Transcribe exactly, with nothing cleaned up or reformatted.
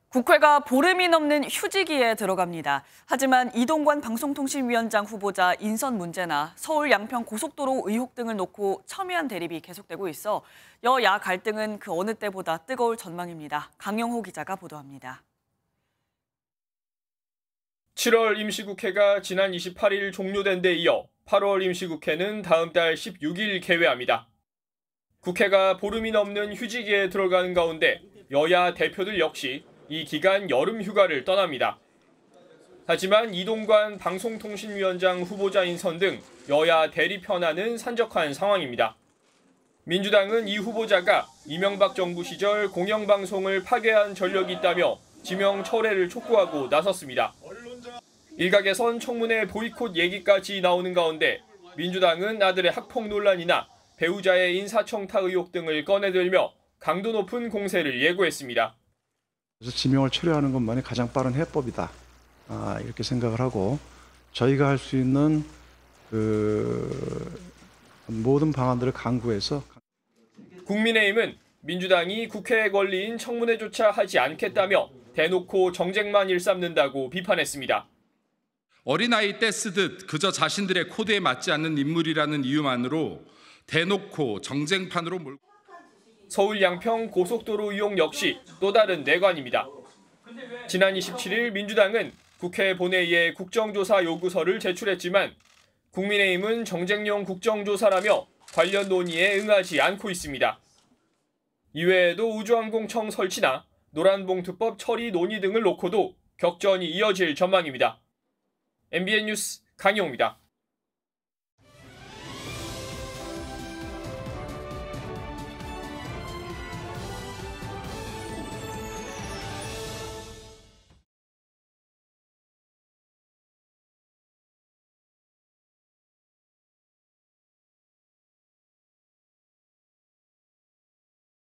국회가 보름이 넘는 휴지기에 들어갑니다. 하지만 이동관 방송통신위원장 후보자 인선 문제나 서울 양평 고속도로 의혹 등을 놓고 첨예한 대립이 계속되고 있어 여야 갈등은 그 어느 때보다 뜨거울 전망입니다. 강영호 기자가 보도합니다. 칠월 임시국회가 지난 이십팔일 종료된 데 이어 팔월 임시국회는 다음 달 십육일 개회합니다. 국회가 보름이 넘는 휴지기에 들어가는 가운데 여야 대표들 역시 이 기간 여름 휴가를 떠납니다. 하지만 이동관 방송통신위원장 후보자 인선 등 여야 대립 현안은 산적한 상황입니다. 민주당은 이 후보자가 이명박 정부 시절 공영방송을 파괴한 전력이 있다며 지명 철회를 촉구하고 나섰습니다. 일각에선 청문회 보이콧 얘기까지 나오는 가운데 민주당은 아들의 학폭 논란이나 배우자의 인사청탁 의혹 등을 꺼내들며 강도 높은 공세를 예고했습니다. 그래서 지명을 철회하는 것만이 가장 빠른 해법이다. 아, 이렇게 생각을 하고 저희가 할 수 있는 그 모든 방안들을 강구해서 국민의힘은 민주당이 국회에 걸린 청문회조차 하지 않겠다며 대놓고 정쟁만 일삼는다고 비판했습니다. 어린아이 떼쓰듯 그저 자신들의 코드에 맞지 않는 인물이라는 이유만으로 대놓고 정쟁판으로 몰고 서울 양평 고속도로 이용 역시 또 다른 내관입니다. 지난 이십칠일 민주당은 국회 본회의에 국정조사 요구서를 제출했지만 국민의힘은 정쟁용 국정조사라며 관련 논의에 응하지 않고 있습니다. 이외에도 우주항공청 설치나 노란봉투법 처리 논의 등을 놓고도 격전이 이어질 전망입니다. 엠비엔 뉴스 강영호입니다.